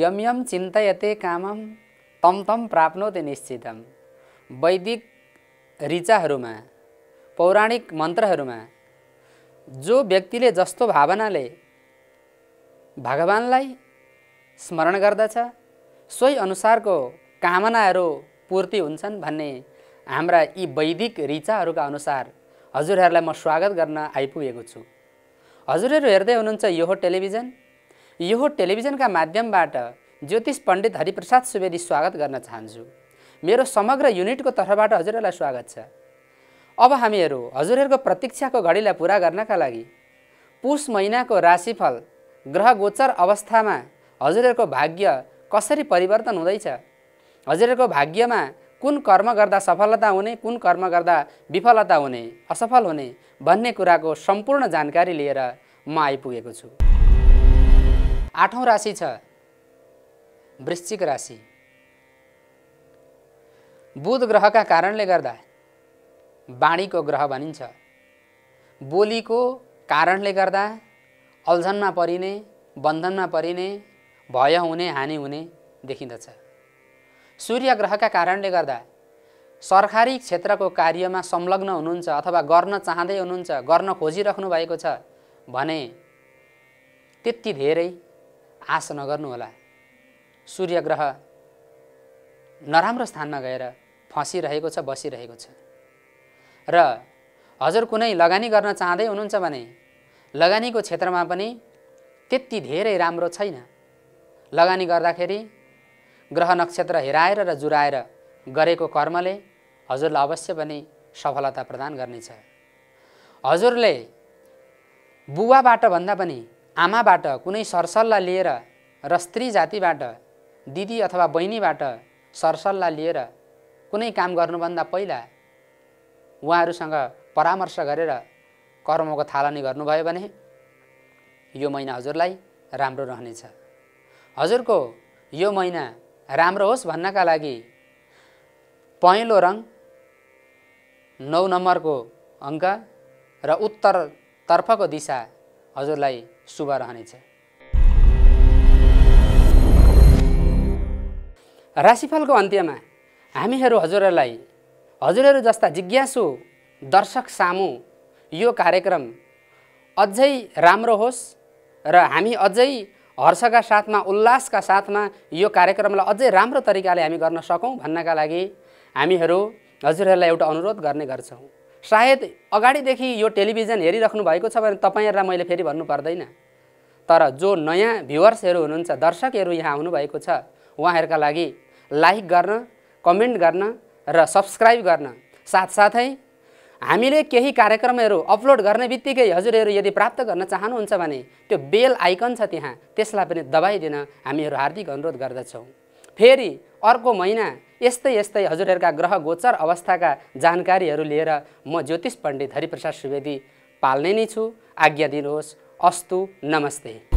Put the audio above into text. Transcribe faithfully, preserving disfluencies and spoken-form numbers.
यम यम चिन्तयते कामम तम तम प्राप्नोति निश्चितम। वैदिक ऋचाहरूमा पौराणिक मन्त्रहरूमा जो व्यक्तिले जस्तो भावनाले भगवानलाई स्मरण गर्दछ सोही अनुसारको कामनाहरू पूर्ति हुन्छन् भन्ने हाम्रा यी वैदिक ऋचाहरूका अनुसार हजुरहरूलाई म स्वागत गर्न आइपुगेको छु। हजुरहरू हेर्दै हुनुहुन्छ यो हो टेलिभिजन। यो हो टेलिभिजनका माध्यमबाट ज्योतिष पण्डित हरिप्रसाद सुवेदी स्वागत गर्न चाहन्छु। मेरो समग्र युनिटको तर्फबाट हजुरहरूलाई स्वागत छ। अब हामीहरू हजुरहरूको प्रतीक्षाको घडीलाई पूरा गर्नका लागि पुष महिनाको राशिफल ग्रह गोचर अवस्थामा हजुरहरूको भाग्य कसरी परिवर्तन हुँदैछ, हजुरहरूको भाग्यमा कुन कर्म गर्दा सफलता हुने, कुन कर्म गर्दा विफलता हुने, असफल हुने भन्ने कुराको सम्पूर्ण जानकारी लिएर म आइपुगेको छु। आठौं राशि छ वृश्चिक राशि। बुध ग्रहका कारणले गर्दा वाणीको ग्रह भनिन्छ। बोलीको कारणले गर्दा अल्झनमा परिने, बन्धनमा परिने, भय हुने, हानि हुने देखिँदछ। सूर्य ग्रहका कारणले गर्दा सरकारी क्षेत्रको कार्यमा संलग्न हुनुहुन्छ अथवा गर्न चाहँदै हुनुहुन्छ, गर्न खोजिराख्नु भएको छ भने त्यति धेरै आश नगर्नुहोला। सूर्य ग्रह नराम्रो स्थानमा गएर फसिरहेको छ, बसिरहेको छ। र हजुर कुनै लगानी गर्न चाहँदै हुनुहुन्छ भने लगानीको क्षेत्रमा पनि त्यति धेरै राम्रो छैन। लगानी गर्दाखेरि ग्रह नक्षत्र हेराएर र जुराएर गरेको कर्मले हजुरलाई अवश्य पनि सफलता प्रदान गर्नेछ। हजुरले बुवाबाट भन्दा पनि आमाबाट कुनै सरसल्लाह लिएर र स्त्री जातिबाट दिदी अथवा बहिनीबाट सरसल्लाह लिएर कुनै काम गर्नुभन्दा पहिला उहाँहरूसँग परामर्श गरेर कर्मको थालनी गर्नुभयो भने यो महिना हजुरलाई राम्रो रहनेछ। हजुरको यो महिना राम्रो होस् भन्नका लागि पहेँलो रङ, नौ नम्बरको अङ्क र उत्तरतर्फको दिशा हजुरलाई शुभ रहनेछ। राशिफलको अन्त्यमा हामीहरू हजुरहरूलाई हजुरहरू जस्ता जिज्ञासु दर्शक सामु यो कार्यक्रम अझै राम्रो होस् र हामी अझै हर्षका साथमा, उल्लासका साथमा यो कार्यक्रमलाई अझै राम्रो तरिकाले हामी गर्न सकौँ भन्नका लागि हामीहरू हजुरहरूलाई एउटा अनुरोध गर्ने गर्छौँ। सायद अगाडिदेखि यो टेलिभिजन हेरिराख्नु भएको छ भने तपाईँहरूलाई मैले फेरि भन्नु पर्दैन, तर जो नयाँ भ्युवर्सहरू हुनुहुन्छ, दर्शकहरू यहाँ आउनुभएको छ, उहाँहरूका लागि लाइक गर्न, कमेन्ट गर्न र सब्सक्राइब गर्न, साथसाथै हामीले केही कार्यक्रमहरू अपलोड गर्ने बित्तिकै हजुरहरू यदि प्राप्त गर्न चाहनुहुन्छ भने त्यो बेल आइकन छ त्यहाँ, त्यसलाई पनि दबाइदिन हामीहरू हार्दिक अनुरोध गर्दछौँ। फेरि अर्को महिना यस्तै यस्तै हजुरहरूका ग्रह गोचर अवस्थाका जानकारीहरू लिएर म ज्योतिष पण्डित हरिप्रसाद सुवेदी पाल्ने नै छु। आज्ञा दिनुहोस्। अस्तु, नमस्ते।